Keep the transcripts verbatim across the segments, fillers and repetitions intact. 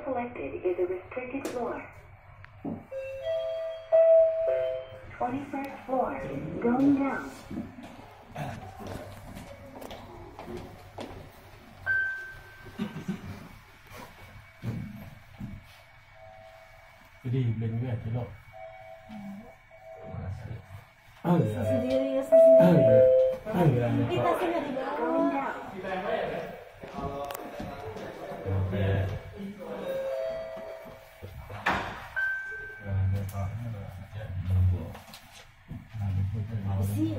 selected is a restricted floor. twenty-first floor, going down. Jadi beli juga celok. Oh iya. Sendiri ya Oh sendiri. iya. Oh iya. Kita sih nggak di bawah. Oke. Ya, ada paknya ada. Nah, itu kan mau. Sih.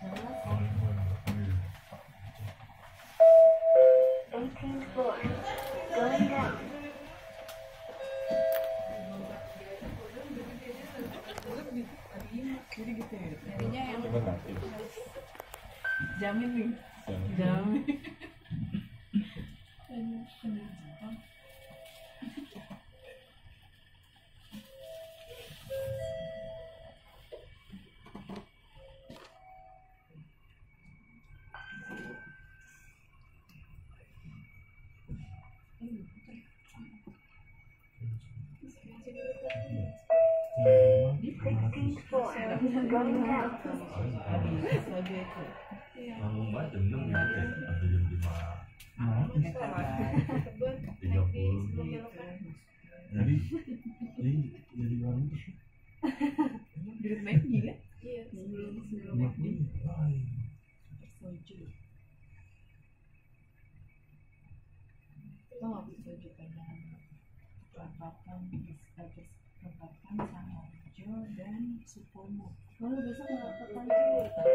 eighteenth floor, going down. Jadi gitu ya. Jadinya yang Coba ganti. jamin nih. Jamin. Jamin. sixteenth floor, going down. Kamu mbak jam enam ya, atau jam lima tiga puluh. Jadi jadi jadi orang itu. Duduk baik juga. Iya. Sebelum sebelum Iya. McD. Soju. Lo nggak bisa soju pengen perempatan, perempatan sama hijau dan supomo. Lalu besok nggak ke kantor.